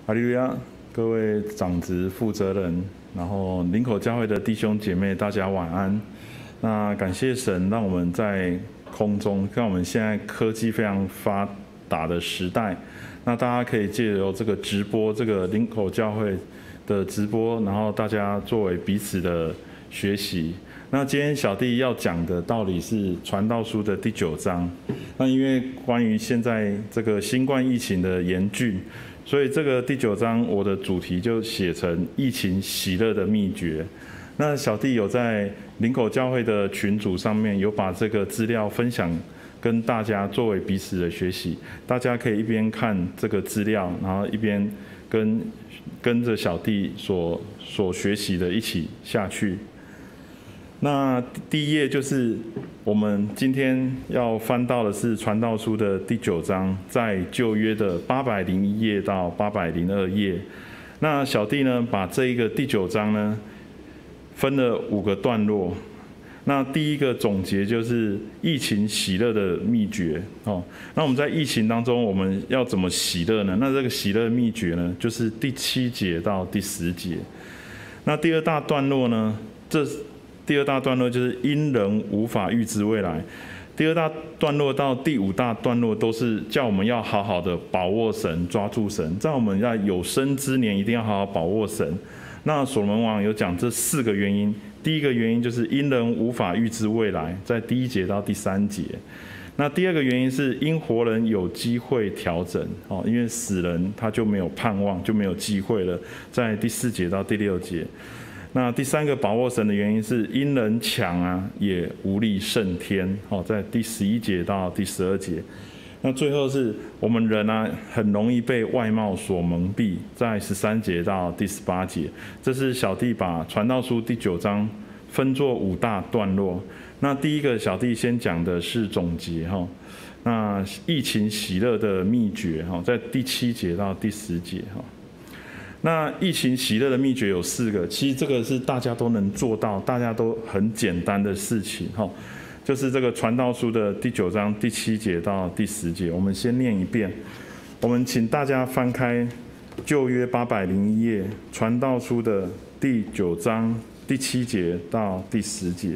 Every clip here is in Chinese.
哈利路亚！各位长职负责人，然后林口教会的弟兄姐妹，大家晚安。那感谢神，让我们在空中，看我们现在科技非常发达的时代，那大家可以借由这个直播，这个林口教会的直播，然后大家作为彼此的学习。那今天小弟要讲的道理是传道书的第9章。那因为关于现在这个新冠疫情的严峻，所以这个第9章我的主题就写成疫情喜乐的秘诀。那小弟有在林口教会的群组上面有把这个资料分享跟大家作为彼此的学习，大家可以一边看这个资料，然后一边跟着小弟所学习的一起下去。那第一页就是我们今天要翻到的是传道书的第9章，在旧约的801页到802页。那小弟呢，把这一个第9章呢分了5个段落。那第一个总结就是疫情喜乐的秘诀哦。那我们在疫情当中，我们要怎么喜乐呢？那这个喜乐秘诀呢，就是第7节到第10节。那第二大段落呢，第二大段落就是因人无法预知未来。第二大段落到第5大段落都是叫我们要好好的把握神，抓住神，在我们要有生之年一定要好好把握神。那所罗门王有讲这4个原因，第一个原因就是因人无法预知未来，在第1节到第3节。那第二个原因是因活人有机会调整，因为死人他就没有盼望，就没有机会了，在第4节到第6节。那第3个把握神的原因是因人强啊，也无力胜天，在第11节到第12节。那最后是我们人啊，很容易被外貌所蒙蔽，在13节到第18节。这是小弟把传道书第9章分作5大段落。那第一个小弟先讲的是总结哈，那疫情喜乐的秘诀哈，在第7节到第10节哈。那疫情喜乐的秘诀有4个，其实这个是大家都能做到，大家都很简单的事情哈。就是这个传道书的第9章第7节到第10节，我们先念一遍。我们请大家翻开旧约801页，传道书的第9章第7节到第10节。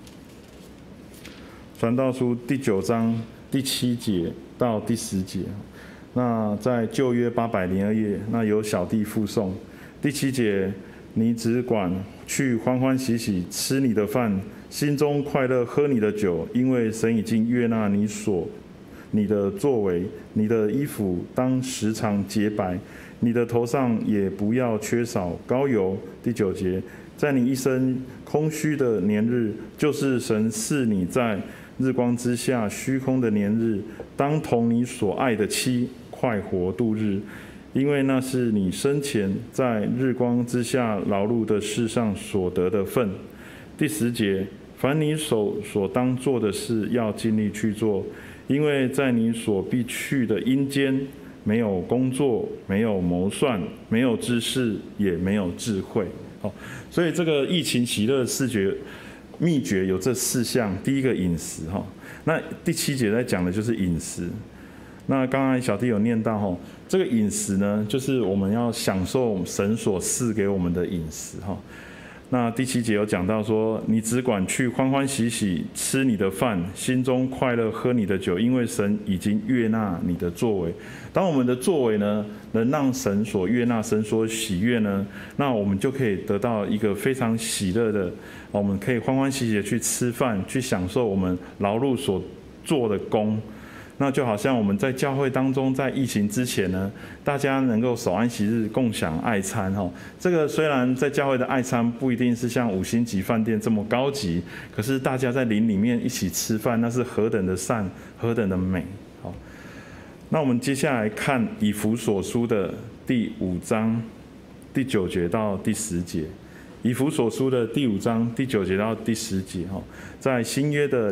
传道书第9章第7节到第10节。那在旧约802页，那由小弟附送。第7节，你只管去欢欢喜喜吃你的饭，心中快乐喝你的酒，因为神已经悦纳你的作为，你的衣服当时常洁白，你的头上也不要缺少膏油。第9节，在你一生空虚的年日，就是神赐你在日光之下虚空的年日，当同你所爱的妻快活度日，因为那是你生前在日光之下劳碌的世上所得的份。第10节，凡你手所当做的事，要尽力去做，因为在你所必去的阴间，没有工作，没有谋算，没有知识，也没有智慧。所以这个疫情喜乐的秘诀有这4项。第一个饮食哈，那第7节在讲的就是饮食。那刚才小弟有念到哈，这个饮食呢，就是我们要享受神所赐给我们的饮食哈。那第7节有讲到说，你只管去欢欢喜喜吃你的饭，心中快乐喝你的酒，因为神已经悦纳你的作为。当我们的作为呢，能让神所悦纳、神所喜悦呢，那我们就可以得到一个非常喜乐的，我们可以欢欢喜喜的去吃饭，去享受我们劳碌所做的功。那就好像我们在教会当中，在疫情之前呢，大家能够守安息日共享爱餐哈。这个虽然在教会的爱餐不一定是像5星级饭店这么高级，可是大家在灵里面一起吃饭，那是何等的善，何等的美。好，那我们接下来看以弗所书的第5章第9节到第10节。以弗所书的第5章第9节到第10节哈，在新约的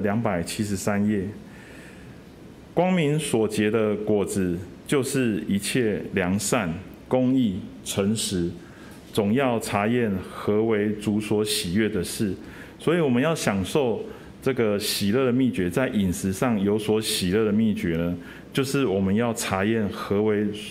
273页。光明所结的果子，就是一切良善、公义、诚实，总要查验何为主所喜悦的事。所以我们要享受这个喜乐的秘诀，在饮食上有所喜乐的秘诀呢，就是我们要查验何为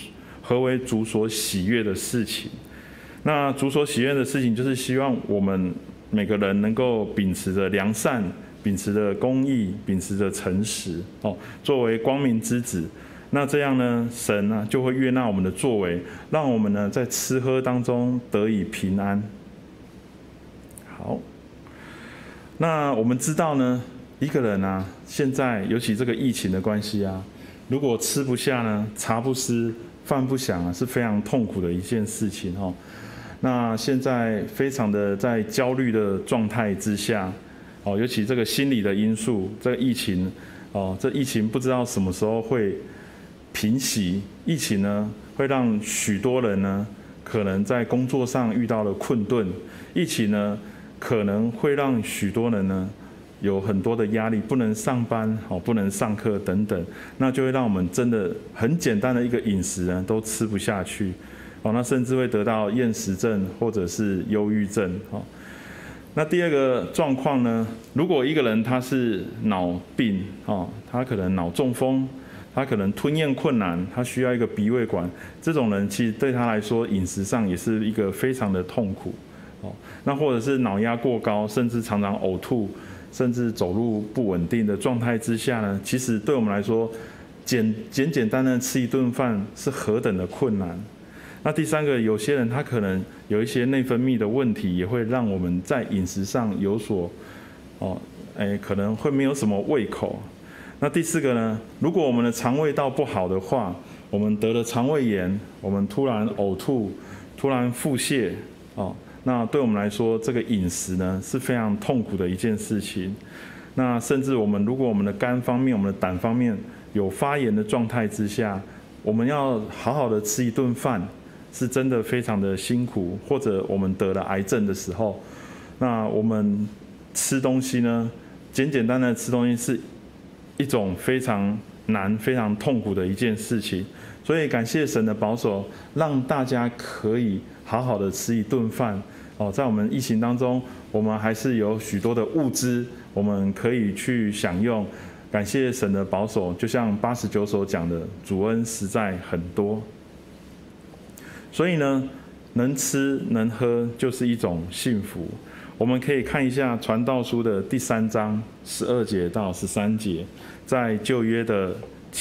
何为主所喜悦的事情？那主所喜悦的事情，就是希望我们每个人能够秉持着良善，秉持着公义，秉持着诚实，作为光明之子。那这样呢，神呢就会悦纳我们的作为，让我们呢在吃喝当中得以平安。好，那我们知道呢，一个人啊，现在尤其这个疫情的关系啊，如果吃不下呢，茶不思，饭不想啊，是非常痛苦的一件事情哦。那现在非常的在焦虑的状态之下，尤其这个心理的因素，这个疫情，这疫情不知道什么时候会平息。疫情呢，会让许多人呢，可能在工作上遇到了困顿。疫情呢，可能会让许多人呢，有很多的压力，不能上班，不能上课等等，那就会让我们真的很简单的一个饮食呢，都吃不下去。那甚至会得到厌食症或者是忧郁症。那第二个状况呢，如果一个人他是脑病，他可能脑中风，他可能吞咽困难，他需要一个鼻胃管，这种人其实对他来说饮食上也是一个非常的痛苦。那或者是脑压过高，甚至常常呕吐，甚至走路不稳定的状态之下呢，其实对我们来说，简单的吃一顿饭是何等的困难。那第三个，有些人他可能有一些内分泌的问题，也会让我们在饮食上有所，可能会没有什么胃口。那第四个呢，如果我们的肠胃道不好的话，我们得了肠胃炎，我们突然呕吐，突然腹泻，那对我们来说，这个饮食呢是非常痛苦的一件事情。那甚至如果我们的肝方面、我们的胆方面有发炎的状态之下，我们要好好的吃一顿饭，是真的非常的辛苦。或者我们得了癌症的时候，那我们吃东西呢，简单的吃东西是一种非常难、非常痛苦的一件事情。所以感谢神的保守，让大家可以好好的吃一顿饭。在我们疫情当中，我们还是有许多的物资，我们可以去享用。感谢神的保守，就像89首讲的，主恩实在很多。所以呢，能吃能喝就是一种幸福。我们可以看一下传道书的第3章12节到13节，在旧约的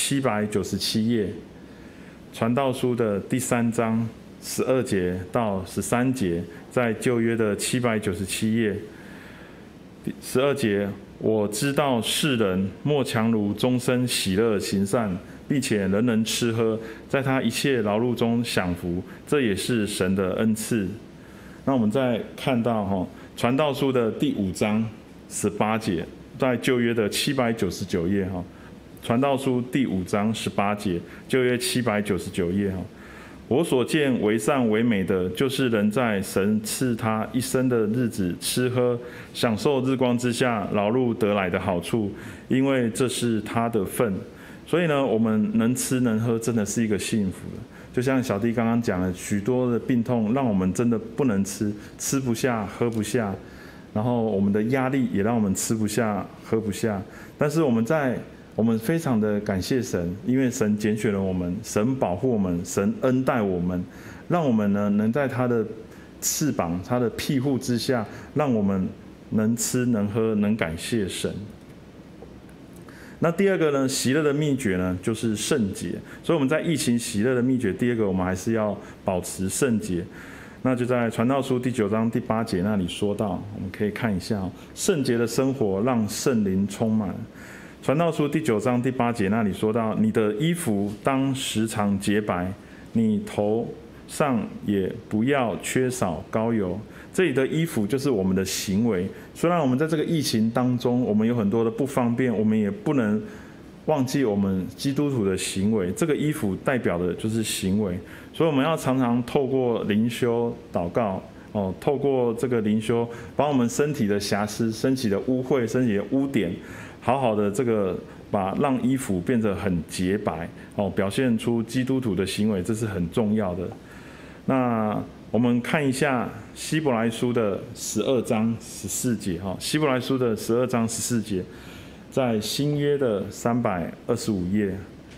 797页。传道书的第3章12节到13节，在旧约的797页。12节，我知道世人莫强如终身喜乐行善，并且人人吃喝，在他一切劳碌中享福，这也是神的恩赐。那我们再看到传道书的第5章18节，在旧约的799页传道书第5章18节，旧约799页我所见为善为美的，就是人在神赐他一生的日子吃喝，享受日光之下劳碌得来的好处，因为这是他的份。所以呢，我们能吃能喝，真的是一个幸福的。就像小弟刚刚讲了，许多的病痛让我们真的不能吃，吃不下，喝不下，然后我们的压力也让我们吃不下，喝不下。但是我们非常的感谢神，因为神拣选了我们，神保护我们，神恩待我们，让我们呢能在他的翅膀、他的庇护之下，让我们能吃能喝，能感谢神。那第二个呢，喜乐的秘诀呢，就是圣洁。所以我们在疫情喜乐的秘诀，第二个我们还是要保持圣洁。那就在传道书第9章第8节那里说到，我们可以看一下圣洁的生活让圣灵充满。传道书第9章第8节那里说到，你的衣服当时常洁白，你头上也不要缺少膏油。这里的衣服就是我们的行为。虽然我们在这个疫情当中，我们有很多的不方便，我们也不能忘记我们基督徒的行为。这个衣服代表的就是行为，所以我们要常常透过灵修祷告，透过这个灵修，把我们身体的瑕疵、身体的污秽、身体的污点，好好的让衣服变得很洁白，表现出基督徒的行为，这是很重要的。那我们看一下希伯来书的12章14节，希伯来书的12章14节，在新约的325页，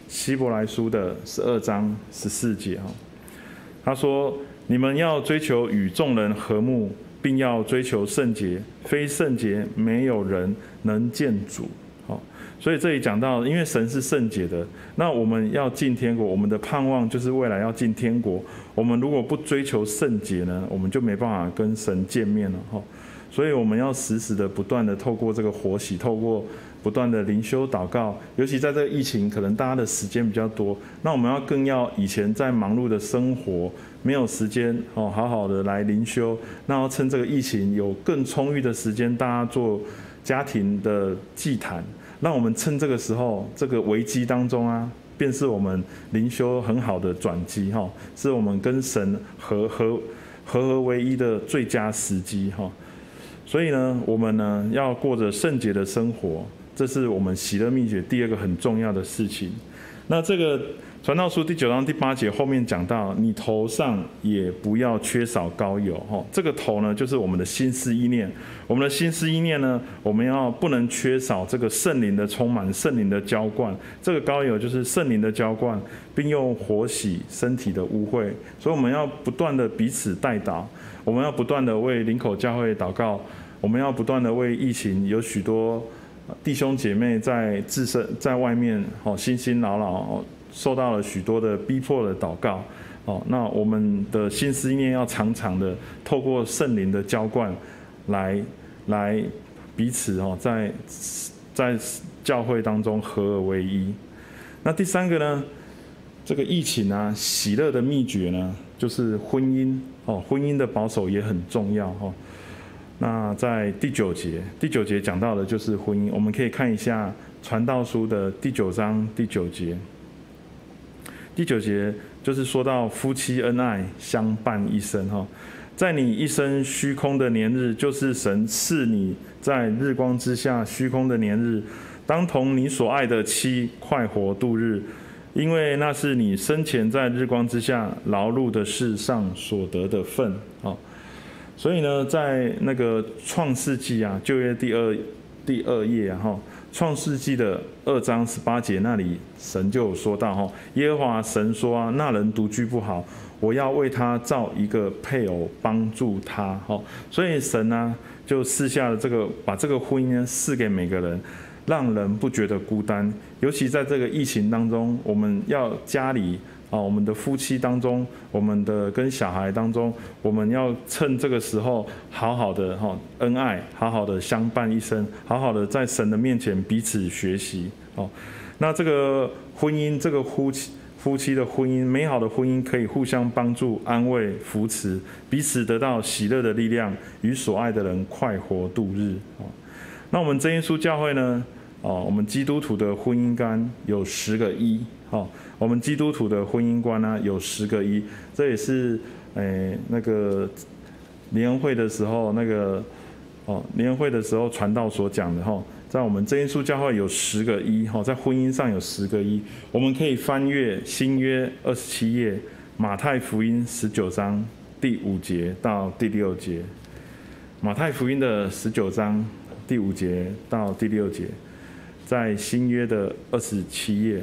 希伯来书的12章14节哈。他说：“你们要追求与众人和睦，并要追求圣洁，非圣洁没有人能见主。”好，所以这里讲到，因为神是圣洁的，那我们要进天国，我们的盼望就是未来要进天国。我们如果不追求圣洁呢，我们就没办法跟神见面了哈。所以我们要时时的不断的透过这个活洗，透过不断的灵修祷告，尤其在这个疫情，可能大家的时间比较多，那我们更要以前在忙碌的生活没有时间好好的来灵修，那要趁这个疫情有更充裕的时间，大家做家庭的祭坛，让我们趁这个时候这个危机当中啊，便是我们灵修很好的转机哈，是我们跟神合为一的最佳时机哈。所以呢，我们呢要过着圣洁的生活，这是我们喜乐秘诀第二个很重要的事情。那这个传道书第9章第8节后面讲到，你头上也不要缺少膏油哈。这个头呢，就是我们的心思意念。我们的心思意念呢，我们不能缺少这个圣灵的充满，圣灵的浇灌。这个膏油就是圣灵的浇灌，并用火洗身体的污秽。所以我们要不断的彼此代祷，我们要不断的为林口教会祷告，我们要不断的为疫情，有许多弟兄姐妹在外面辛辛劳劳，受到了许多的逼迫的祷告。那我们的心思意念要常常的透过圣灵的浇灌来彼此在教会当中合而为一。那第三个呢，这个疫情啊，喜乐的秘诀呢，就是婚姻婚姻的保守也很重要那在第9节讲到的就是婚姻，我们可以看一下传道书的第9章第9节。第9节就是说到夫妻恩爱相伴一生在你一生虚空的年日，就是神赐你在日光之下虚空的年日，当同你所爱的妻快活度日，因为那是你生前在日光之下劳碌的事上所得的份所以呢，在那个创世纪啊，旧约第二页创世纪的2章18节那里，神就有说到耶和华神说啊，那人独居不好，我要为他造一个配偶帮助他所以神呢就赐下了把这个婚姻呢赐给每个人，让人不觉得孤单。尤其在这个疫情当中，我们要家里我们的夫妻当中，我们的跟小孩当中，我们要趁这个时候好好的恩爱，好好的相伴一生，好好的在神的面前彼此学习那这个婚姻，这个夫妻的婚姻，美好的婚姻可以互相帮助、安慰、扶持，彼此得到喜乐的力量，与所爱的人快活度日那我们真耶稣教会呢我们基督徒的婚姻观有10个一我们基督徒的婚姻观呢有10个一，这也是那个联合会的时候联合会的时候传道所讲的在我们真耶稣教会有10个一在婚姻上有10个一。我们可以翻阅新约27页，马太福音19章第5节到第6节。马太福音的19章第5节到第6节，在新约的27页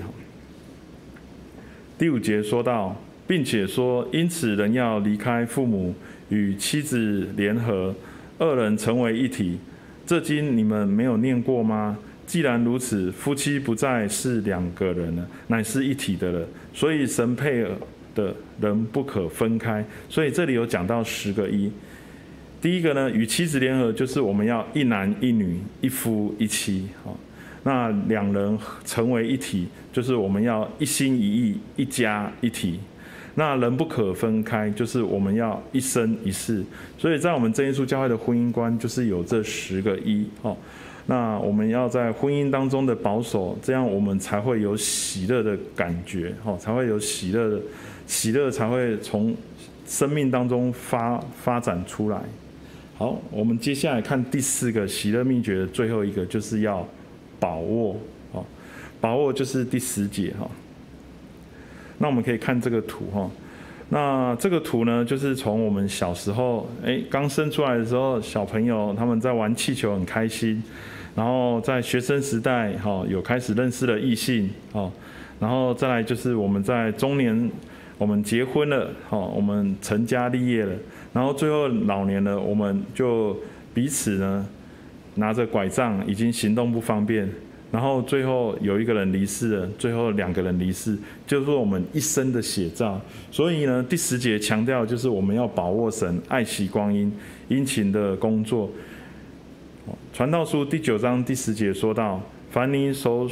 第5节说到，并且说，因此人要离开父母，与妻子联合，2人成为一体。这经你们没有念过吗？既然如此，夫妻不再是2个人了，乃是一体的了。所以神配的人不可分开。所以这里有讲到10个一。第一个呢，与妻子联合，就是我们要一男一女，一夫一妻那2人成为一体，就是我们要一心一意，一家一体。那人不可分开，就是我们要一生一世。所以在我们真耶稣教会的婚姻观，就是有这10个一那我们要在婚姻当中的保守，这样我们才会有喜乐的感觉才会有喜乐才会从生命当中发展出来。好，我们接下来看第4个喜乐秘诀的最后一个，就是要把握把握就是第10节那我们可以看这个图那这个图呢，就是从我们小时候刚生出来的时候，小朋友他们在玩气球很开心，然后在学生时代有开始认识了异性然后再来就是我们在中年，我们结婚了，我们成家立业了，然后最后老年了，我们就彼此呢拿着拐杖，已经行动不方便。然后最后有一个人离世了，最后2个人离世，就是我们一生的写照。所以呢，第10节强调就是我们要把握神，爱惜光阴，殷勤的工作。传道书第9章第10节说到：凡你手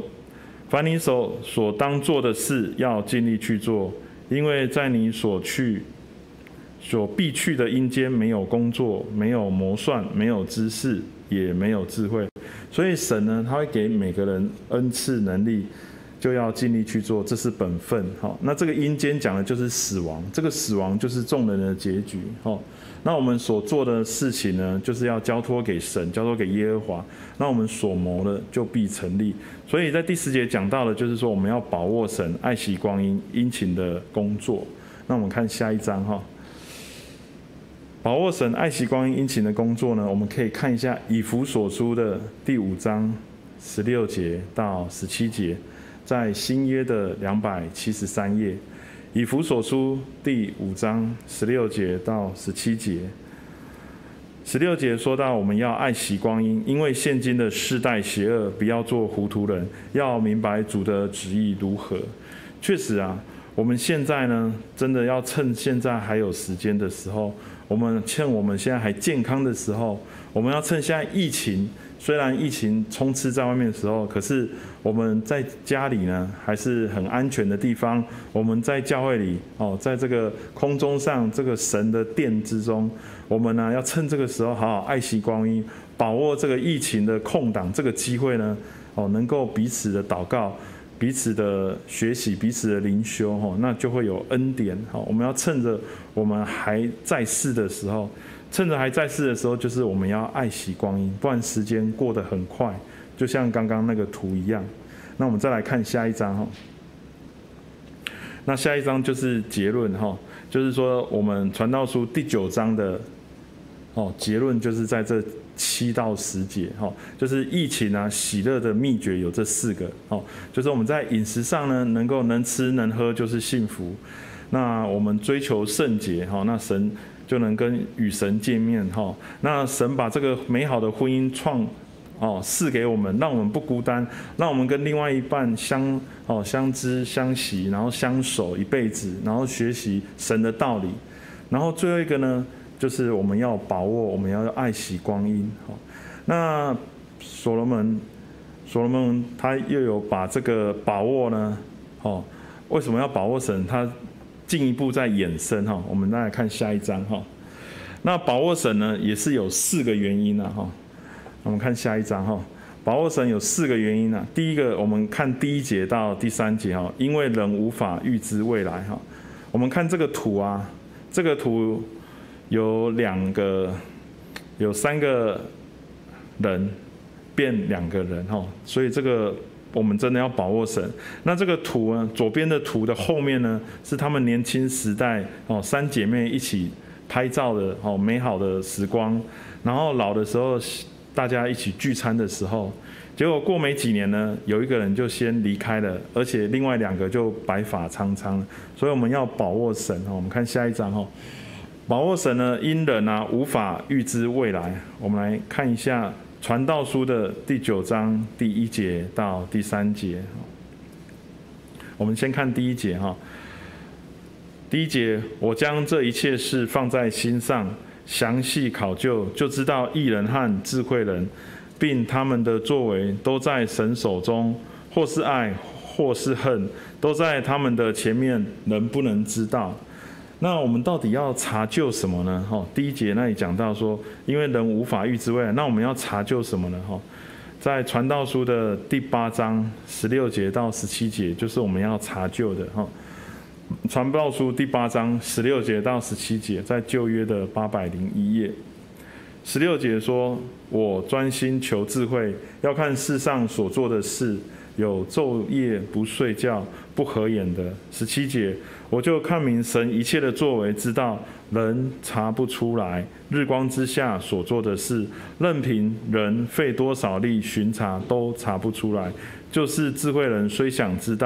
所当做的事，要尽力去做，因为在你所必去的阴间，没有工作，没有谋算，没有知识，也没有智慧。所以神呢，他会给每个人恩赐能力，就要尽力去做，这是本分。那这个阴间讲的就是死亡，这个死亡就是众人的结局。那我们所做的事情呢，就是要交托给神，交托给耶和华。那我们所谋的就必成立。所以在第10节讲到的，就是说我们要把握神，爱惜光阴，殷勤的工作。那我们看下一章哈。把握神，爱惜光阴，殷勤的工作呢，我们可以看一下以弗所书的第5章16节到17节，在新约的273页。以弗所书第5章16节到17节。16节说到我们要爱惜光阴，因为现今的世代邪恶，不要做糊涂人，要明白主的旨意如何。确实啊，我们现在呢，真的要趁现在还有时间的时候，趁我们现在还健康的时候，我们要趁现在疫情，虽然疫情充斥在外面的时候，可是我们在家里呢，还是很安全的地方。我们在教会里在这个空中上这个神的殿之中，我们呢要趁这个时候好好爱惜光阴，把握这个疫情的空档，这个机会呢，能够彼此的祷告，彼此的学习，彼此的灵修，那就会有恩典。我们要趁着我们还在世的时候，就是我们要爱惜光阴，不然时间过得很快，就像刚刚那个图一样。那我们再来看下一章。那下一章就是结论，就是说我们传道书第9章的结论，就是在这7到10节，就是疫情啊喜乐的秘诀有这4个，就是我们在饮食上呢，能吃能喝就是幸福。那我们追求圣洁，那神就能与神见面，那神把这个美好的婚姻赐给我们，让我们不孤单，让我们跟另外一半相知相惜，然后相守一辈子，然后学习神的道理。然后最后一个呢，就是我们要把握，我们要爱惜光阴。那所罗门他又有把这个把握呢，为什么要把握神？他进一步再衍生我们再来看下一章那把握神呢，也是有4个原因我们看下一章把握神有4个原因第一个，我们看第1节到第3节因为人无法预知未来我们看这个图啊，这个图有3个人变2个人所以这个我们真的要把握神。那这个图呢，左边的图的后面呢，是他们年轻时代3姐妹一起拍照的美好的时光。然后老的时候，大家一起聚餐的时候，结果过没几年呢，有一个人就先离开了，而且另外2个就白发苍苍。所以我们要把握神我们看下一章把握神呢，因人无法预知未来。我们来看一下传道书的第9章第1节到第3节。我们先看第1节第1节，我将这一切事放在心上，详细考究，就知道义人和智慧人，并他们的作为都在神手中，或是爱，或是恨，都在他们的前面，人不能知道。那我们到底要查究什么呢？第1节那里讲到说，因为人无法预知未来，那我们要查究什么呢？在传道书的第8章16节到17节，就是我们要查究的传道书第8章16节到17节，在旧约的801页。16节说：“我专心求智慧，要看世上所做的事，有昼夜不睡觉、不合眼的。”17节，我就看明神一切的作为，知道人查不出来，日光之下所做的事，任凭人费多少力巡查，都查不出来。就是智慧人虽想知道，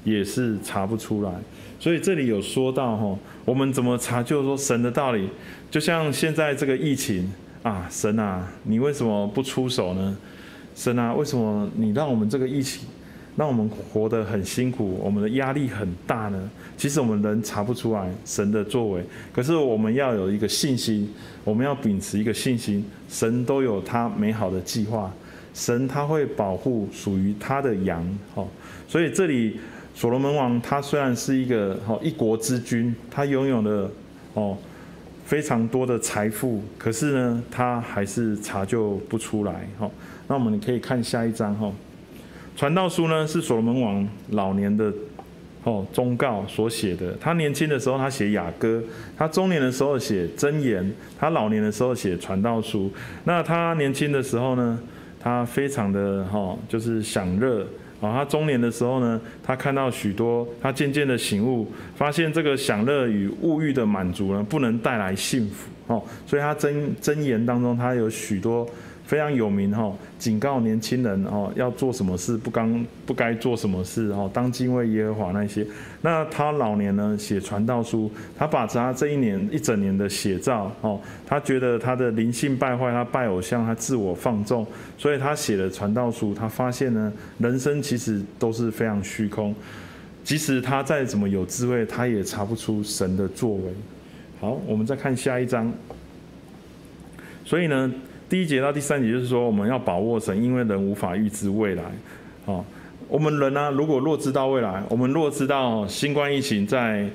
也是查不出来。所以这里有说到我们怎么查究说神的道理？就像现在这个疫情啊，神啊，你为什么不出手呢？神啊，为什么你让我们这个疫情，让我们活得很辛苦，我们的压力很大呢？其实我们人查不出来神的作为，可是我们要有一个信心，我们要秉持一个信心，神都有他美好的计划，神他会保护属于他的羊。所以这里所罗门王他虽然是一个一国之君，他拥有了非常多的财富，可是呢，他还是查究不出来。那我们可以看下一章。传道书呢是所罗门王老年的忠告所写的。他年轻的时候他写雅歌，他中年的时候写箴言，他老年的时候写传道书。那他年轻的时候呢，他非常的就是享乐。他中年的时候呢，他看到许多，他渐渐的醒悟，发现这个享乐与物欲的满足呢，不能带来幸福。所以他箴言当中，他有许多非常有名警告年轻人要做什么事，不该做什么事当敬畏耶和华那些。那他老年呢写传道书，他把他这一整年的写照他觉得他的灵性败坏，他拜偶像，他自我放纵，所以他写了传道书。他发现呢，人生其实都是非常虚空，即使他再怎么有智慧，他也查不出神的作为。好，我们再看下一章。所以呢，第1节到第3节就是说，我们要把握神，因为人无法预知未来。我们人呢，若知道未来，我们若知道新冠疫情在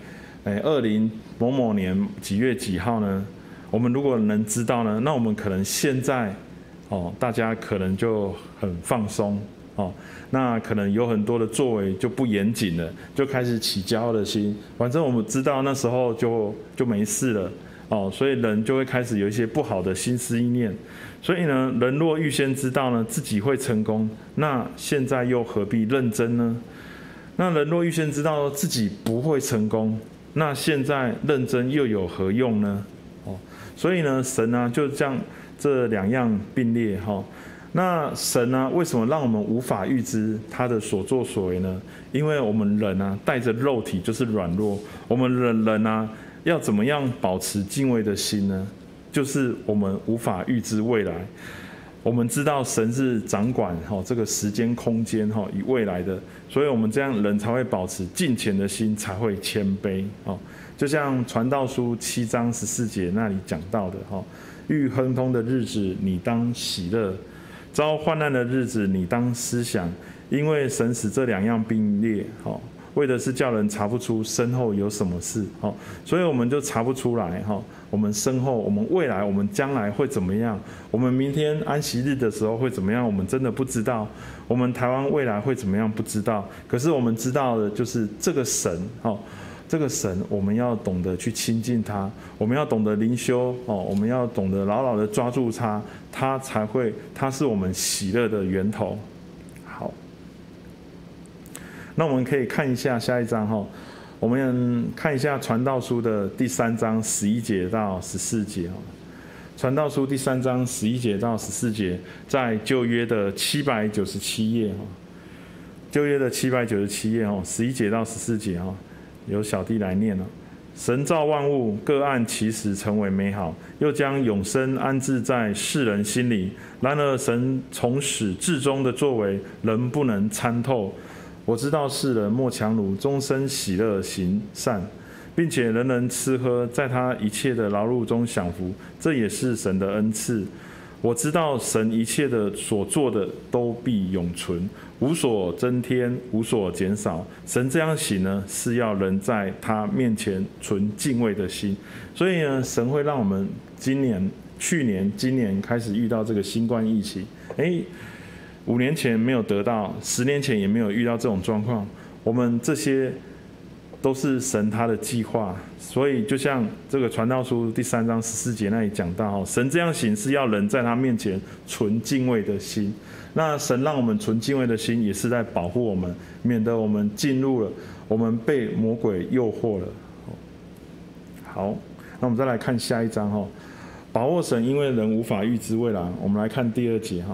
20某某年几月几号呢？我们如果能知道呢，那我们可能现在大家可能就很放松那可能有很多的作为就不严谨了，就开始起骄傲的心。反正我们知道那时候就没事了。所以人就会开始有一些不好的心思意念。所以呢，人若预先知道呢自己会成功，那现在又何必认真呢？那人若预先知道自己不会成功，那现在认真又有何用呢？所以呢，神啊就这样这两样并列那神啊，为什么让我们无法预知他的所作所为呢？因为我们人啊带着肉体就是软弱，我们人啊要怎么样保持敬畏的心呢？就是我们无法预知未来。我们知道神是掌管这个时间空间与未来的，所以我们这样人才会保持敬虔的心，才会谦卑。就像传道书7章14节那里讲到的遇亨通的日子你当喜乐，遭患难的日子你当思想，因为神使这两样并列为的是叫人查不出身后有什么事所以我们就查不出来我们身后，我们未来，我们将来会怎么样？我们明天安息日的时候会怎么样？我们真的不知道。我们台湾未来会怎么样？不知道。可是我们知道的就是这个神这个神我们要懂得去亲近他，我们要懂得灵修我们要懂得牢牢的抓住他，他是我们喜乐的源头。好，那我们可以看一下下一章我们看一下传道书的第3章11节到14节传道书第3章11节到14节，在旧约的797页旧约的797页11节到14节由小弟来念神造万物，各按其时成为美好，又将永生安置在世人心里。然而神从始至终的作为，人不能参透。我知道世人莫强如终身喜乐行善，并且人人吃喝，在他一切的劳碌中享福，这也是神的恩赐。我知道神一切的所做的都必永存，无所增添，无所减少。神这样行呢，是要人在他面前存敬畏的心。所以呢，神会让我们去年、今年开始遇到这个新冠疫情，5年前没有得到，10年前也没有遇到这种状况，我们这些都是神他的计划。所以就像这个传道书第3章14节那里讲到神这样行是要人在他面前存敬畏的心。那神让我们存敬畏的心，也是在保护我们，免得我们进入了，我们被魔鬼诱惑了。好，那我们再来看下一章把握神，因为人无法预知未来。我们来看第2节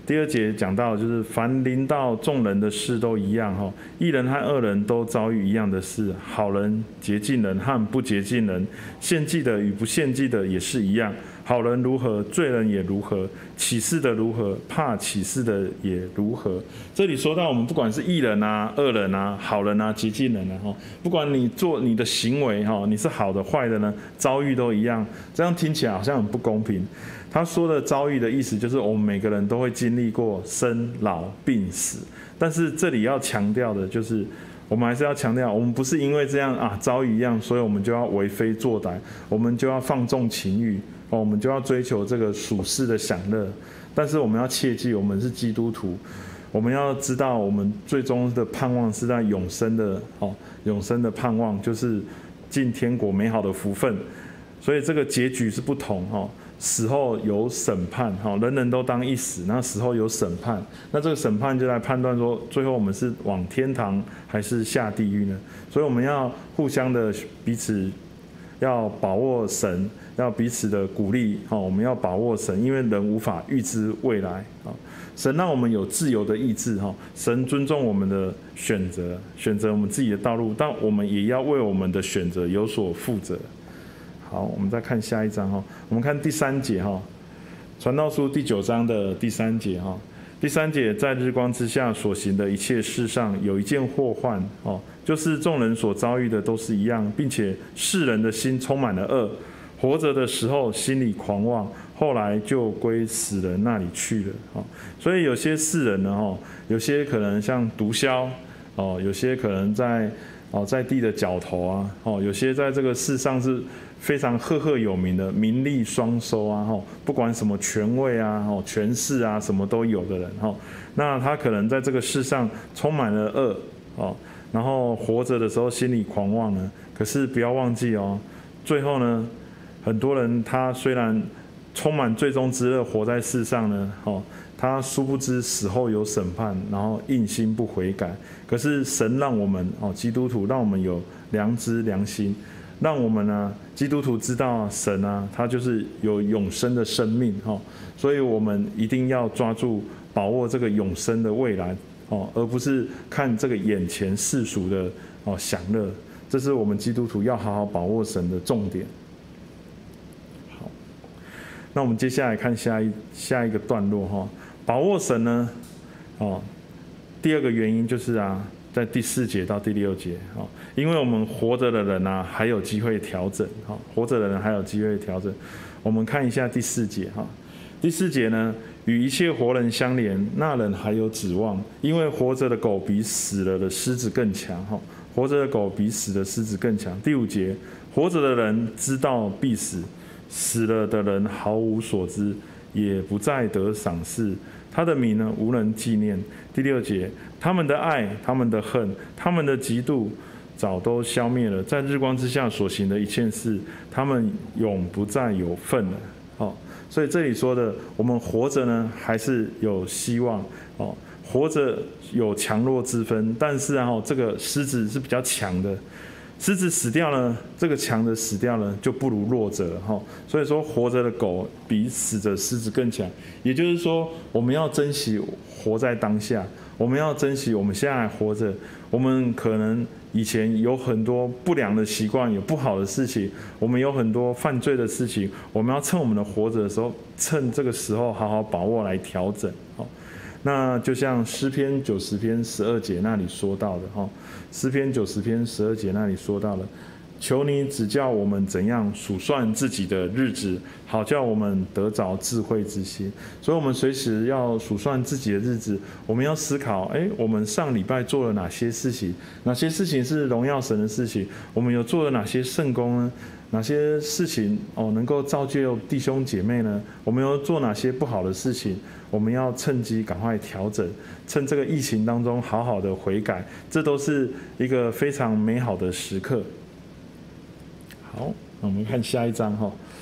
第2节讲到就是凡临到众人的事都一样哈，义人和恶人都遭遇一样的事，好人、洁净人和不洁净人，献祭的与不献祭的也是一样。好人如何，罪人也如何；起誓的如何，怕起誓的也如何。这里说到我们不管是义人啊、恶人啊、好人啊、洁净人啊，不管你做你的行为你是好的坏的呢，遭遇都一样。这样听起来好像很不公平。他说的遭遇的意思就是我们每个人都会经历过生老病死，但是这里要强调的就是。我们还是要强调，我们不是因为这样遭遇一样，所以我们就要为非作歹，我们就要放纵情欲，我们就要追求这个属世的享乐。但是我们要切记，我们是基督徒，我们要知道，我们最终的盼望是在永生的永生的盼望，就是进天国美好的福分。所以这个结局是不同死后有审判，人人都当一死，那死后有审判，那这个审判就来判断说，最后我们是往天堂还是下地狱呢？所以我们要互相的彼此要把握神，要彼此的鼓励，我们要把握神，因为人无法预知未来，神让我们有自由的意志，神尊重我们的选择我们自己的道路，但我们也要为我们的选择有所负责。好，我们再看下一章我们看第3节传道书第9章的第3节第3节，在日光之下所行的一切事上，有一件祸患就是众人所遭遇的都是一样，并且世人的心充满了恶，活着的时候心里狂妄，后来就归死人那里去了所以有些世人呢有些可能像毒枭有些可能在地的角头有些在这个世上是非常赫赫有名的，名利双收不管什么权位权势什么都有的人那他可能在这个世上充满了恶然后活着的时候心里狂妄呢，可是不要忘记最后呢，很多人他虽然充满罪中之乐活在世上呢他殊不知死后有审判，然后硬心不悔改。可是神让我们基督徒让我们有良知良心，让我们基督徒知道神他就是有永生的生命所以我们一定要抓住把握这个永生的未来而不是看这个眼前世俗的享乐。这是我们基督徒要好好把握神的重点。好，那我们接下来看下一个段落把握神呢第2个原因就是在第4节到第6节因为我们活着的人还有机会调整活着的人还有机会调整。我们看一下第4节第4节呢，与一切活人相连，那人还有指望，因为活着的狗比死了的狮子更强活着的狗比死的狮子更强。第5节，活着的人知道必死，死了的人毫无所知，也不再得赏赐，他的名呢无人纪念。第6节，他们的爱，他们的恨，他们的嫉妒早都消灭了，在日光之下所行的一切事，他们永不再有份了所以这里说的，我们活着呢还是有希望活着有强弱之分，但是这个狮子是比较强的，狮子死掉了，这个强的死掉了，就不如弱者所以说活着的狗比死着狮子更强。也就是说，我们要珍惜活在当下，我们要珍惜我们现在还活着。我们可能以前有很多不良的习惯，有不好的事情，我们有很多犯罪的事情，我们要趁我们的活着的时候，趁这个时候好好把握来调整那就像诗篇90篇12节那里说到的诗篇90篇12节那里说到的，求你指教我们怎样数算自己的日子，好叫我们得着智慧之心。所以我们随时要数算自己的日子，我们要思考我们上礼拜做了哪些事情，哪些事情是荣耀神的事情，我们有做了哪些圣工呢？哪些事情能够造就弟兄姐妹呢？我们要做哪些不好的事情？我们要趁机赶快调整，趁这个疫情当中好好的悔改，这都是一个非常美好的时刻。好，那我们看下一章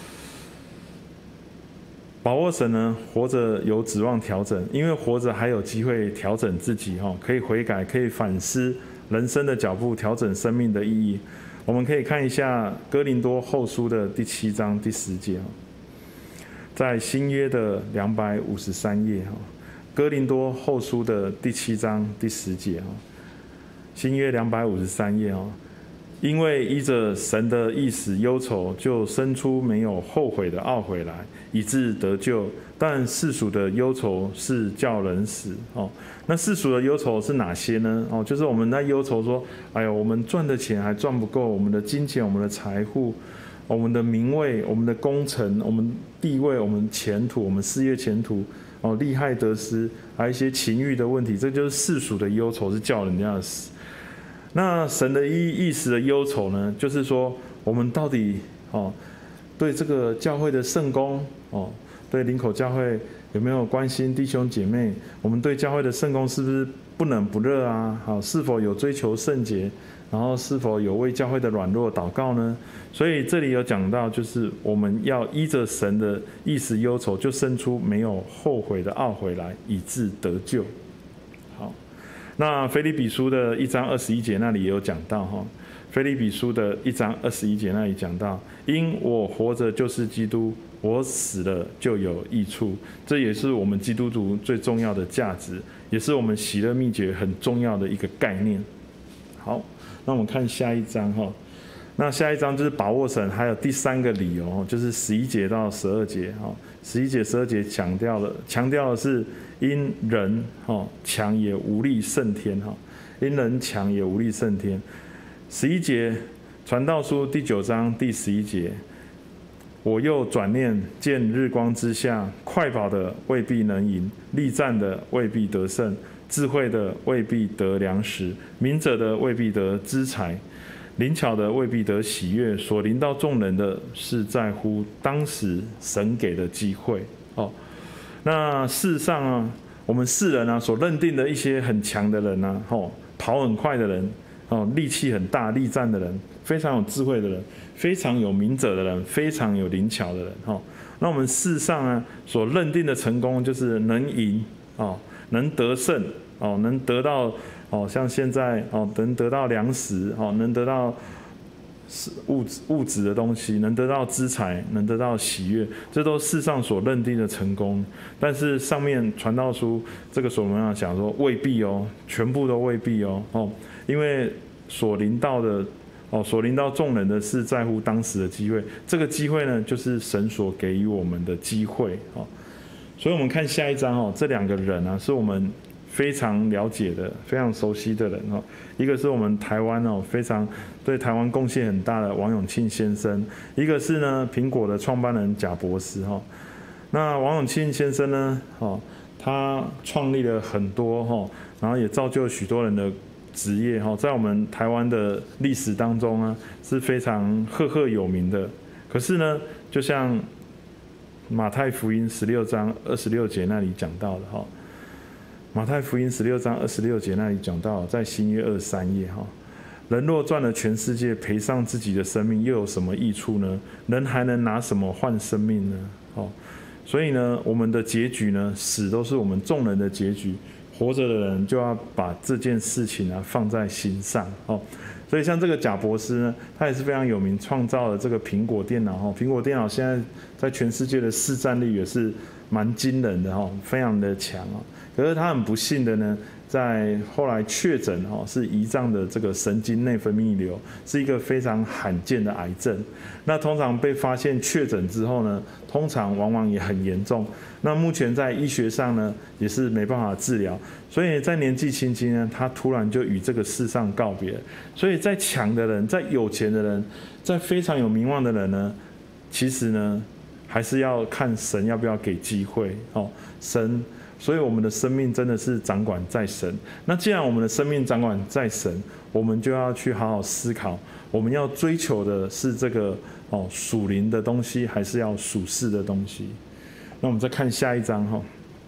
把握神呢，活着有指望调整，因为活着还有机会调整自己可以悔改，可以反思人生的脚步，调整生命的意义。我们可以看一下哥林多后书的第7章第10节在新约的253页哥林多后书的第7章第10节啊，新约253页啊。因为依着神的意思忧愁，就生出没有后悔的懊悔来，以致得救。但世俗的忧愁是叫人死哦。那世俗的忧愁是哪些呢？哦，就是我们在忧愁说，哎呀，我们赚的钱还赚不够，我们的金钱、我们的财富、我们的名位、我们的功臣、我们地位、我们前途、我们事业前途哦，利害得失，还有一些情欲的问题，这就是世俗的忧愁，是叫人家死。那神的意思的忧愁呢，就是说我们到底对这个教会的圣工对林口教会有没有关心弟兄姐妹？我们对教会的圣工是不是不冷不热啊？是否有追求圣洁？然后是否有为教会的软弱祷告呢？所以这里有讲到，就是我们要依着神的意思忧愁，就生出没有后悔的懊悔来，以致得救。好。那腓立比书的1章21节那里也有讲到哈，腓立比书的1章21节那里讲到，因我活着就是基督，我死了就有益处。这也是我们基督徒最重要的价值，也是我们喜乐秘诀很重要的一个概念。好，那我们看下一章哈。那下一章就是把握神，还有第3个理由，就是11节到12节哈。11节、12节强调的是因人强也无力胜天哈，因人强也无力胜天。11节传道书第9章第11节，我又转念见日光之下，快跑的未必能赢，力战的未必得胜，智慧的未必得粮食，明者的未必得资财。灵巧的未必得喜悦，所临到众人的是在乎当时神给的机会那事实上啊，我们世人啊所认定的一些很强的人啊，跑很快的人力气很大、力战的人，非常有智慧的人，非常有明者的人，非常有灵巧的人那我们事实上啊所认定的成功，就是能赢能得胜能得到。像现在能得到粮食能得到物质的东西，能得到资财，能得到喜悦，这都是世上所认定的成功。但是上面传道书这个所罗门讲说未必全部都未必因为所临到众人的是在乎当时的机会，这个机会呢，就是神所给予我们的机会所以我们看下一章这2个人啊，是我们非常了解的、非常熟悉的人一个是我们台湾非常对台湾贡献很大的王永庆先生，一个是呢苹果的创办人贾博士那王永庆先生呢他创立了很多然后也造就许多人的职业在我们台湾的历史当中啊是非常赫赫有名的。可是呢，就像马太福音16章26节那里讲到的马太福音16章26节那里讲到，在新约23页人若赚了全世界，赔上自己的生命，又有什么益处呢？人还能拿什么换生命呢？所以呢，我们的结局呢，死都是我们众人的结局。活着的人就要把这件事情放在心上所以像这个贾博士呢，他也是非常有名，创造了这个苹果电脑苹果电脑现在在全世界的市占率也是蛮惊人的非常的强可是他很不幸的呢，在后来确诊是胰脏的这个神经内分泌瘤，是一个非常罕见的癌症。那通常被发现确诊之后呢，通常往往也很严重。那目前在医学上呢，也是没办法治疗。所以在年纪轻轻呢，他突然就与这个世上告别。所以在强的人，在有钱的人，在非常有名望的人呢，其实呢，还是要看神要不要给机会神。所以我们的生命真的是掌管在神。那既然我们的生命掌管在神，我们就要去好好思考，我们要追求的是这个属灵的东西，还是要属世的东西？那我们再看下一章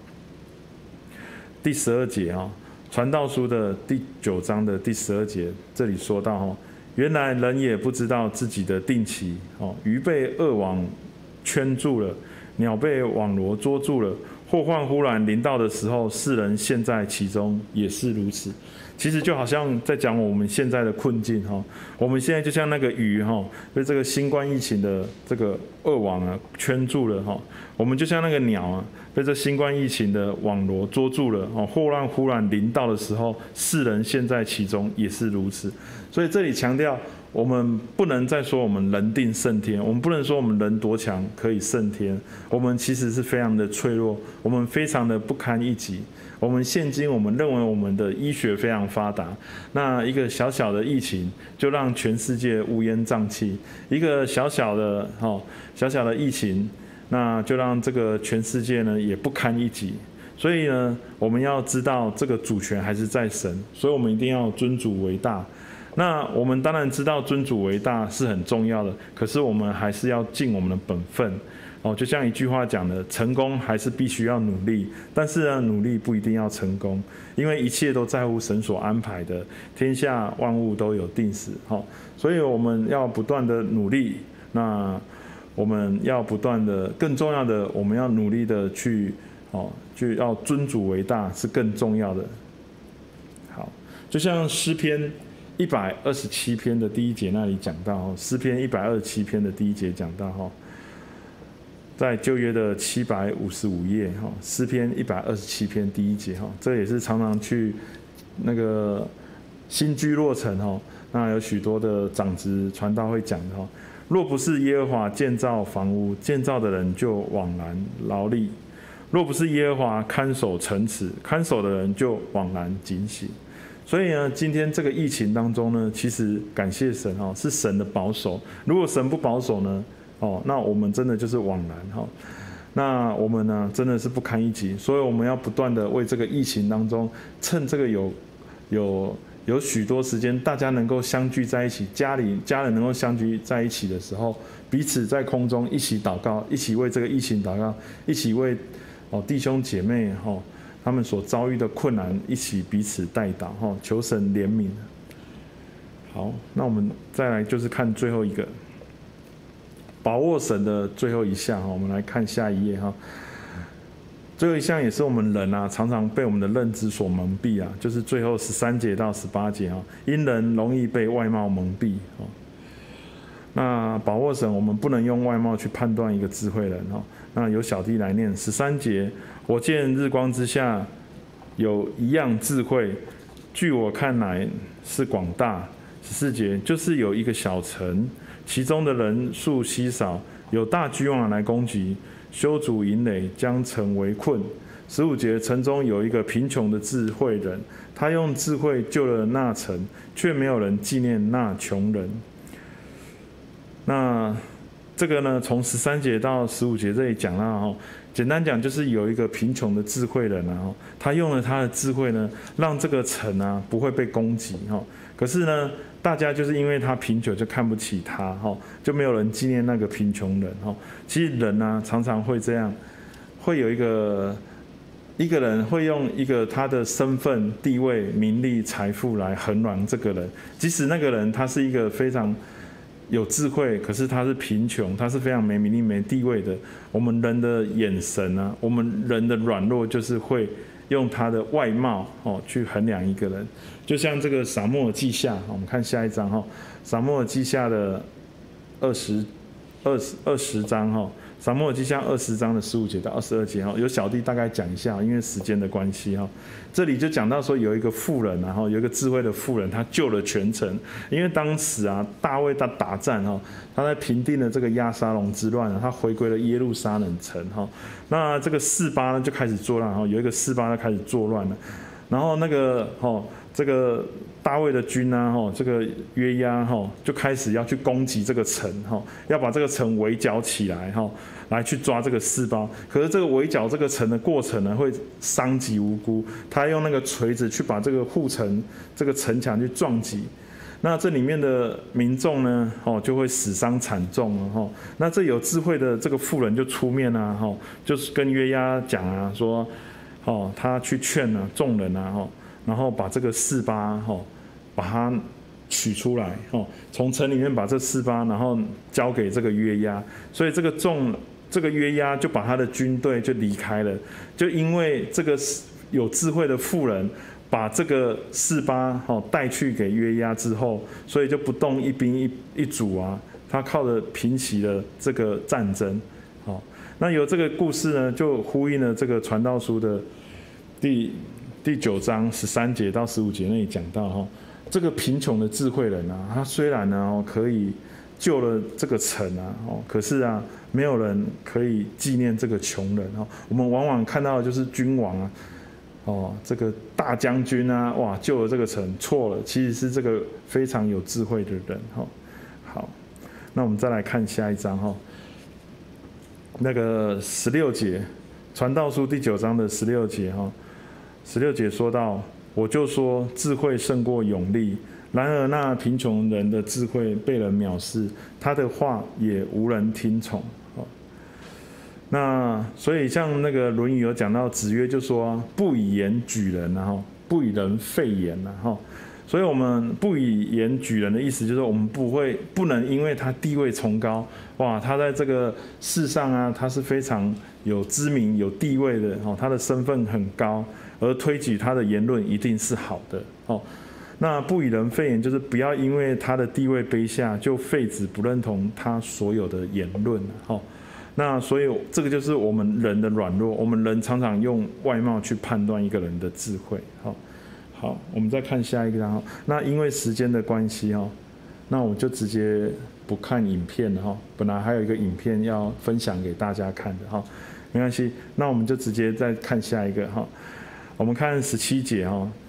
第12节传道书的第9章的第12节，这里说到原来人也不知道自己的定期鱼被恶网圈住了，鸟被网罗捉住了， 祸患忽然临到的时候，世人陷在其中也是如此。其实就好像在讲我们现在的困境哈，我们现在就像那个鱼哈，被这个新冠疫情的这个恶网啊圈住了哈，我们就像那个鸟啊，被这新冠疫情的网罗捉住了哦。祸乱忽然临到的时候，世人陷在其中也是如此。所以这里强调，我们不能再说我们人定胜天，我们不能说我们人多强可以胜天，我们其实是非常的脆弱，我们非常的不堪一击。我们现今我们认为我们的医学非常发达，那一个小小的疫情就让全世界乌烟瘴气，一个小小的疫情，那就让这个全世界呢也不堪一击。所以呢，我们要知道这个主权还是在神，所以我们一定要尊主为大。那我们当然知道尊主为大是很重要的，可是我们还是要尽我们的本分。就像一句话讲的，成功还是必须要努力，但是呢，努力不一定要成功，因为一切都在乎神所安排的，天下万物都有定时。所以我们要不断的努力，那我们要不断的，更重要的，我们要努力的就要尊主为大是更重要的。好，就像诗篇127篇的第1节那里讲到，诗篇127篇的第1节讲到在旧约的755页诗篇127篇第1节这也是常常去那个新居落成那有许多的长子传道会讲的若不是耶和华建造房屋，建造的人就枉然劳力；若不是耶和华看守城池，看守的人就枉然警醒。所以呢，今天这个疫情当中呢，其实感谢神是神的保守。如果神不保守呢，那我们真的就是枉然那我们呢真的是不堪一击。所以我们要不断的为这个疫情当中，趁这个有许多时间，大家能够相聚在一起，家人能够相聚在一起的时候，彼此在空中一起祷告，一起为这个疫情祷告，一起为弟兄姐妹他们所遭遇的困难，一起彼此代祷求神怜悯。好，那我们再来就是看最后一个，把握神的最后一项我们来看下一页最后一项也是我们人常常被我们的认知所蒙蔽就是最后13节到18节因人容易被外貌蒙蔽那把握神，我们不能用外貌去判断一个智慧人那由小弟来念13节，我见日光之下有一样智慧，据我看来是广大。14节，就是有一个小城，其中的人数稀少，有大君王来攻击，修筑营垒，将城围困。15节，城中有一个贫穷的智慧人，他用智慧救了那城，却没有人纪念那穷人。那这个呢，从13节到15节这里讲到简单讲就是有一个贫穷的智慧人他用了他的智慧呢，让这个城不会被攻击可是呢，大家就是因为他贫穷就看不起他就没有人纪念那个贫穷人其实人常常会这样，会有一个人会用一个他的身份、地位、名利、财富来衡量这个人，即使那个人他是一个非常有智慧，可是他是贫穷，他是非常没名利、没地位的。我们人的眼神我们人的软弱就是会用他的外貌去衡量一个人。就像这个撒母耳记下，我们看下一章撒母耳记下的20章撒母耳记下20章的15节到22节有小弟大概讲一下，因为时间的关系这里就讲到说有一个妇人有一个智慧的妇人，她救了全城。因为当时大卫他打战他在平定了这个亚沙龙之乱他回归了耶路撒冷城那这个示巴呢就开始作乱有一个示巴就开始作乱了，然后那个这个大卫的军这个约押就开始要去攻击这个城要把这个城围剿起来来去抓这个示巴。可是这个围剿这个城的过程呢，会伤及无辜，他用那个锤子去把这个护城这个城墙去撞击。那这里面的民众呢就会死伤惨重了那这有智慧的这个妇人就出面就是跟约押讲说他去劝众人然后把这个示巴把它取出来从城里面把这示巴然后交给这个约押。所以这这个约押就把他的军队就离开了，就因为这个有智慧的妇人把这个示巴带去给约押之后，所以就不动一兵一卒啊，他靠着平息了这个战争。好，那由这个故事呢，就呼应了这个传道书的第9章13节到15节那里讲到这个贫穷的智慧人啊，他虽然呢可以救了这个城啊，可是啊没有人可以纪念这个穷人。我们往往看到的就是君王啊。这个大将军啊，哇，救了这个城，错了，其实是这个非常有智慧的人。好，那我们再来看下一章那个16节，传道书第9章的16节16节说到，我就说智慧胜过勇力，然而那贫穷人的智慧被人藐视，他的话也无人听从。那所以像那个《论语》有讲到子曰就说不以言举人不以人废言所以我们不以言举人的意思就是我们不能因为他地位崇高，哇，他在这个世上啊，他是非常有知名有地位的他的身份很高，而推举他的言论一定是好的那不以人废言就是不要因为他的地位卑下就废止不认同他所有的言论那所以这个就是我们人的软弱，我们人常常用外貌去判断一个人的智慧。好，我们再看下一个章。那因为时间的关系那我就直接不看影片了本来还有一个影片要分享给大家看的没关系，那我们就直接再看下一个我们看17节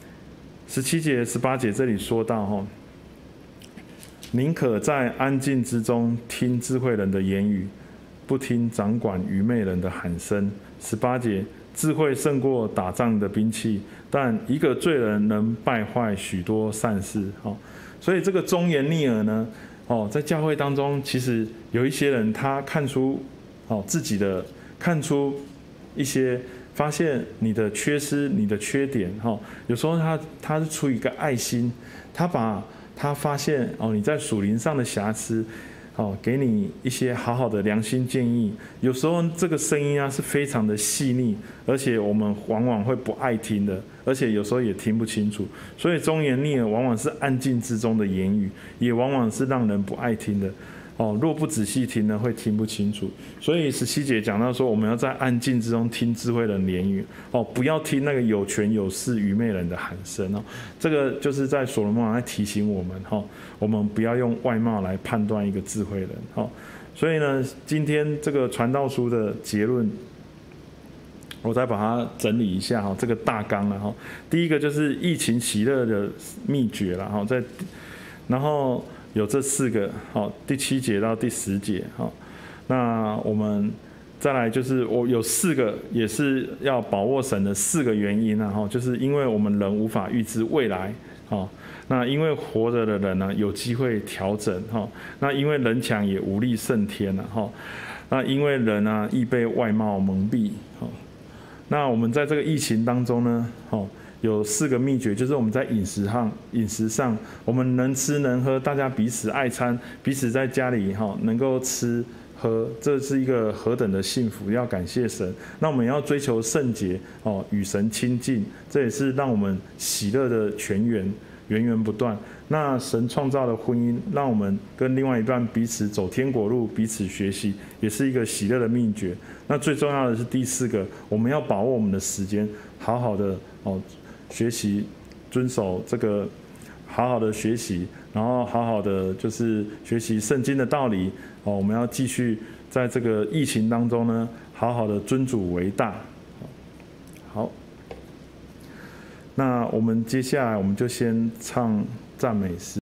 17节、18节这里说到宁可在安静之中听智慧人的言语，不听掌管愚昧人的喊声。18节，智慧胜过打仗的兵器，但一个罪人能败坏许多善事。所以这个忠言逆耳呢，在教会当中，其实有一些人他看出自己的看出一些，发现你的缺失、你的缺点有时候他是出于一个爱心，他发现你在属灵上的瑕疵。给你一些好好的良心建议，有时候这个声音啊是非常的细腻，而且我们往往会不爱听的，而且有时候也听不清楚。所以忠言逆耳往往是安静之中的言语，也往往是让人不爱听的。若不仔细听呢，会听不清楚。所以17节讲到说，我们要在安静之中听智慧人言语，不要听那个有权有势愚昧人的喊声这个就是在所罗门王在提醒我们我们不要用外貌来判断一个智慧人所以呢，今天这个传道书的结论，我再把它整理一下这个大纲了第一个就是疫情喜乐的秘诀了然后有这4个第7节到第10节那我们再来就是我有4个也是要把握神的4个原因就是因为我们人无法预知未来那因为活着的人呢有机会调整那因为人强也无力胜天那因为人呢易被外貌蒙蔽那我们在这个疫情当中呢有4个秘诀，就是我们在饮食上，我们能吃能喝，大家彼此爱餐，彼此在家里能够吃喝，这是一个何等的幸福，要感谢神。那我们要追求圣洁与神亲近，这也是让我们喜乐的泉源，源源不断。那神创造的婚姻，让我们跟另外一半彼此走天国路，彼此学习，也是一个喜乐的秘诀。那最重要的是第4个，我们要把握我们的时间，好好的学习，遵守这个，好好的学习，然后好好的就是学习圣经的道理我们要继续在这个疫情当中呢，好好的尊主为大。好，那我们接下来我们就先唱赞美诗。